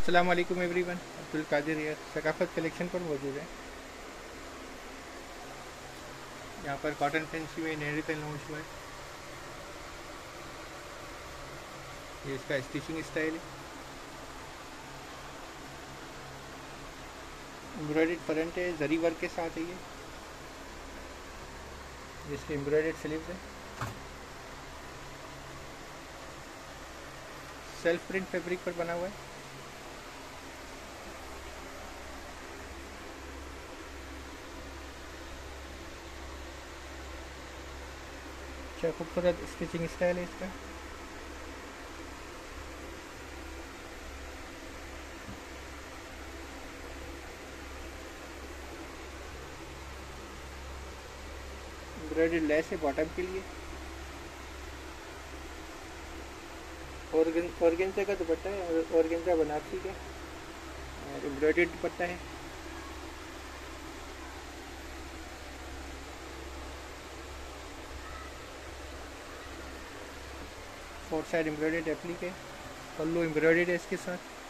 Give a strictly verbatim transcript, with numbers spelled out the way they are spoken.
अस्सलाम वालेकुम एवरीवन, अब्दुल कादिर ये सकाफत कलेक्शन पर मौजूद है। यहाँ पर कॉटन फैंसी में नए रिटेल लॉन्च हुआ है। ये इसका स्टिचिंग स्टाइल है। एम्ब्रॉयडर्ड फ्रंट है, जरी वर्क के साथ है। ये जिसके एम्ब्रॉयडर्ड स्लीव्स है। सेल्फ प्रिंट फैब्रिक पर बना हुआ है। अच्छा खूबसूरत स्टिचिंग स्टाइल है इसका। एम्ब्रॉयडर्ड लेस है बॉटम के लिए। ऑर्गेन्जा का दुपट्टा है और ऑर्गेन्जा बनारसी का और एम्ब्रॉयडर्ड दुपट्टा है। फोर साइड एम्ब्रॉयडर्ड एप्लिक है। पल्लू एम्ब्रॉयडर्ड है इसके साथ।